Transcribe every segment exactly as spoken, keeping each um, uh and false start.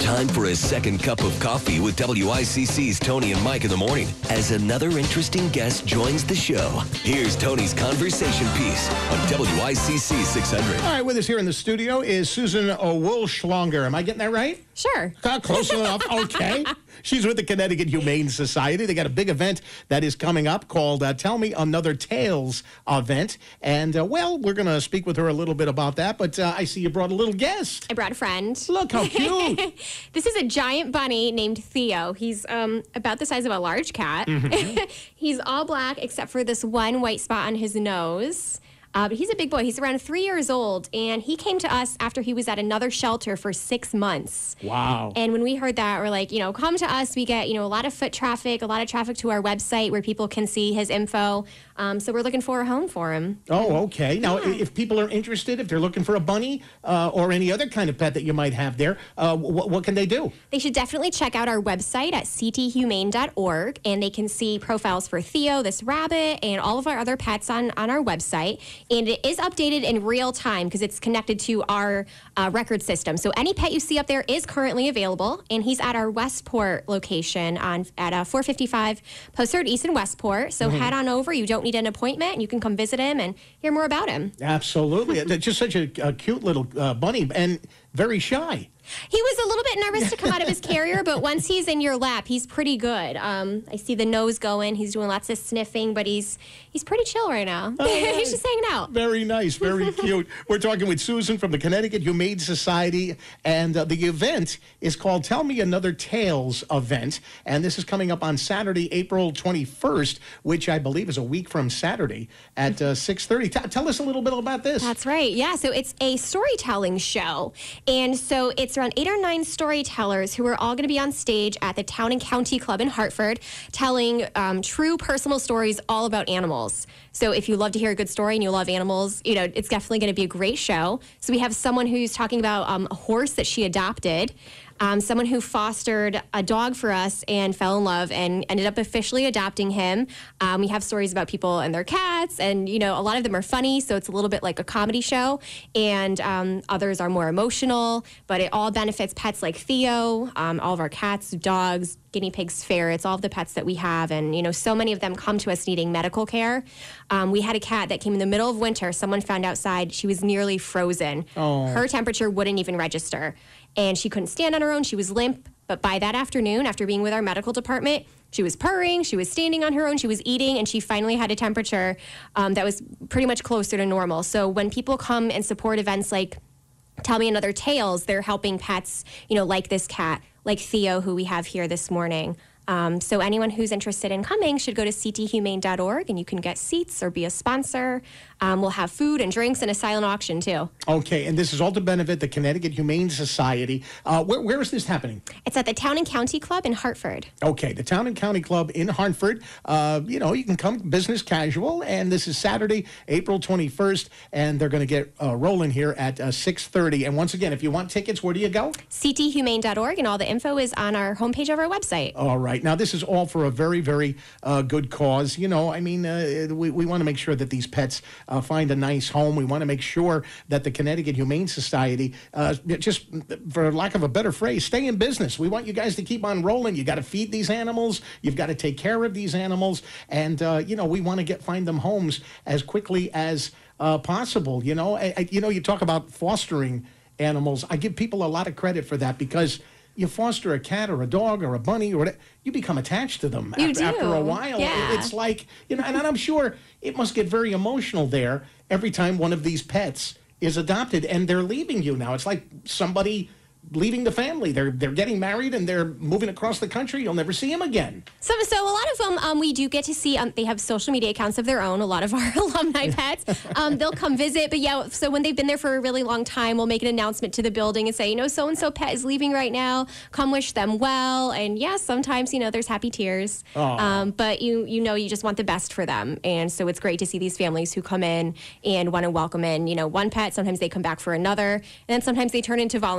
Time for a second cup of coffee with W I C C's Tony and Mike in the morning as another interesting guest joins the show. Here's Tony's conversation piece on W I C C six hundred. All right, with us here in the studio is Susan Woolschlanger. Am I getting that right? Sure. Uh, close enough. Okay. She's with the Connecticut Humane Society. They got a big event that is coming up called uh, Tell Me Another Tales event. And, uh, well, we're going to speak with her a little bit about that. But uh, I see you brought a little guest. I brought a friend. Look how cute. This is a giant bunny named Theo. He's um, about the size of a large cat. Mm-hmm. He's all black except for this one white spot on his nose. Uh, but he's a big boy. He's around three years old, and he came to us after he was at another shelter for six months. Wow. And when we heard that, we're like, you know, come to us. We get, you know, a lot of foot traffic, a lot of traffic to our website where people can see his info. Um, so we're looking for a home for him. Oh, okay. Now, Yeah. if people are interested, if they're looking for a bunny uh, or any other kind of pet that you might have there, uh, wh- what can they do? They should definitely check out our website at c t humane dot org, and they can see profiles for Theo, this rabbit, and all of our other pets on, on our website. And it is updated in real time because it's connected to our uh, record system. So any pet you see up there is currently available, and he's at our Westport location on at uh, four fifty-five Post Road East in Westport. So mm-hmm. head on over. You don't need an appointment, and you can come visit him and hear more about him. Absolutely. It's just such a, a cute little uh, bunny and very shy. He was a little bit nervous to come out of his carrier, but once he's in your lap, he's pretty good. Um, I see the nose going. He's doing lots of sniffing, but he's he's pretty chill right now. Uh, he's just hanging out. Very nice, very cute. We're talking with Susan from the Connecticut Humane Society, and uh, the event is called Tell Me Another Tales event, and this is coming up on Saturday, April twenty-first, which I believe is a week from Saturday at uh, six thirty. T- tell us a little bit about this. That's right. Yeah, so it's a storytelling show, and so it's around eight or nine storytellers who are all going to be on stage at the Town and County Club in Hartford telling um, true personal stories all about animals. So if you love to hear a good story and you love animals, you know, it's definitely going to be a great show. So we have someone who's talking about um, a horse that she adopted. Um, someone who fostered a dog for us and fell in love and ended up officially adopting him. Um, we have stories about people and their cats, and you know, a lot of them are funny, so it's a little bit like a comedy show, and um, others are more emotional, but it all benefits pets like Theo, um, all of our cats, dogs, guinea pigs, ferrets, all of the pets that we have, and you know, so many of them come to us needing medical care. Um, we had a cat that came in the middle of winter. Someone found outside she was nearly frozen. Oh. Her temperature wouldn't even register. And she couldn't stand on her own. She was limp. But by that afternoon, after being with our medical department, she was purring, she was standing on her own, she was eating, and she finally had a temperature um, that was pretty much closer to normal. So when people come and support events like Tell Me Another Tales, they're helping pets, you know, like this cat, like Theo, who we have here this morning. Um, so anyone who's interested in coming should go to c t humane dot org, and you can get seats or be a sponsor. Um, we'll have food and drinks and a silent auction, too. Okay, and this is all to benefit the Connecticut Humane Society. Uh, where, where is this happening? It's at the Town and County Club in Hartford. Okay, the Town and County Club in Hartford. Uh, you know, you can come business casual, and this is Saturday, April twenty-first, and they're going to get uh, rolling here at uh, six thirty. And once again, if you want tickets, where do you go? c t humane dot org, and all the info is on our homepage of our website. All right. Now, this is all for a very, very uh, good cause. You know, I mean, uh, we, we want to make sure that these pets uh, find a nice home. We want to make sure that the Connecticut Humane Society, uh, just for lack of a better phrase, stay in business. We want you guys to keep on rolling. You got to feed these animals. You've got to take care of these animals. And, uh, you know, we want to get find them homes as quickly as uh, possible. You know, I, I, you know, you talk about fostering animals. I give people a lot of credit for that because you foster a cat or a dog or a bunny or whatever, you become attached to them you after, do. after a while. Yeah. It's like, you know, and I'm sure it must get very emotional there every time one of these pets is adopted and they're leaving you now. It's like somebody leaving the family. They're they're getting married and they're moving across the country. You'll never see them again. So, so a lot of them, um, we do get to see. Um, they have social media accounts of their own. A lot of our alumni pets, um, they'll come visit. But yeah, so when they've been there for a really long time, we'll make an announcement to the building and say, you know, so and so pet is leaving right now. Come wish them well. And yes, yeah, sometimes you know there's happy tears. Um, but you you know you just want the best for them. And so it's great to see these families who come in and want to welcome in. You know, one pet. Sometimes they come back for another, and then sometimes they turn into volunteers.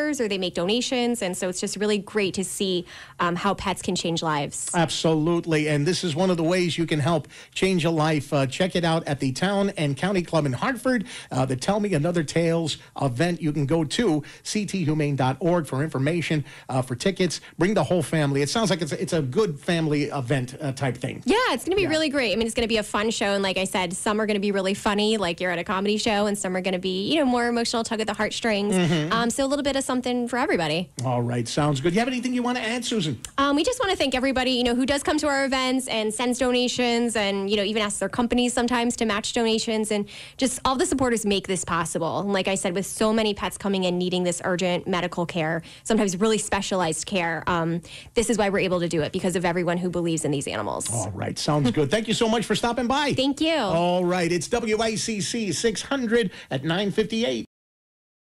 volunteers or they make donations. And so it's just really great to see um, how pets can change lives. Absolutely. And this is one of the ways you can help change a life. Uh, check it out at the Town and County Club in Hartford. Uh, the Tell Me Another Tales event. You can go to c t humane dot org for information, uh, for tickets. Bring the whole family. It sounds like it's a, it's a good family event uh, type thing. Yeah, it's going to be Yeah. really great. I mean, it's going to be a fun show. And like I said, some are going to be really funny, like you're at a comedy show, and some are going to be, you know, more emotional, tug at the heartstrings. Mm-hmm. Um, so a little bit of something for everybody. All right. Sounds good. You have anything you want to add, Susan? Um, we just want to thank everybody, you know, who does come to our events and sends donations and, you know, even asks their companies sometimes to match donations, and just all the supporters make this possible. And like I said, with so many pets coming in needing this urgent medical care, sometimes really specialized care, um, this is why we're able to do it, because of everyone who believes in these animals. All right. Sounds good. Thank you so much for stopping by. Thank you. All right. It's W I C C six hundred at nine fifty-eight.